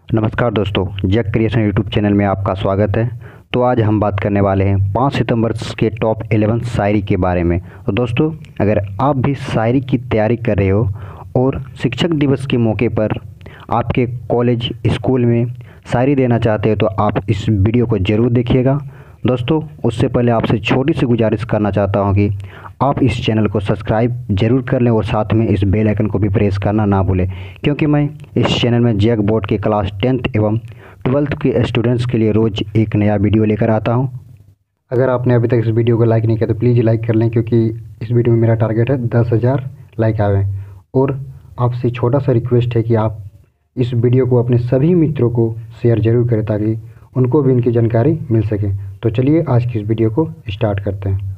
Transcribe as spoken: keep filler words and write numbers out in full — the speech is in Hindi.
नमस्कार दोस्तों, जैक क्रिएशन यूट्यूब चैनल में आपका स्वागत है। तो आज हम बात करने वाले हैं पाँच सितंबर के टॉप इलेवन शायरी के बारे में। तो दोस्तों, अगर आप भी शायरी की तैयारी कर रहे हो और शिक्षक दिवस के मौके पर आपके कॉलेज स्कूल में शायरी देना चाहते हो तो आप इस वीडियो को ज़रूर देखिएगा। दोस्तों, उससे पहले आपसे छोटी सी गुजारिश करना चाहता हूं कि आप इस चैनल को सब्सक्राइब जरूर कर लें और साथ में इस बेल आइकन को भी प्रेस करना ना भूलें, क्योंकि मैं इस चैनल में जैक बोर्ड के क्लास टेंथ एवं ट्वेल्थ के स्टूडेंट्स के लिए रोज़ एक नया वीडियो लेकर आता हूं। अगर आपने अभी तक इस वीडियो को लाइक नहीं किया तो प्लीज़ लाइक कर लें, क्योंकि इस वीडियो में मेरा टारगेट है दस हज़ार लाइक आवे। और आपसे छोटा सा रिक्वेस्ट है कि आप इस वीडियो को अपने सभी मित्रों को शेयर ज़रूर करें ताकि उनको भी इनकी जानकारी मिल सके। तो चलिए आज की इस वीडियो को स्टार्ट करते हैं।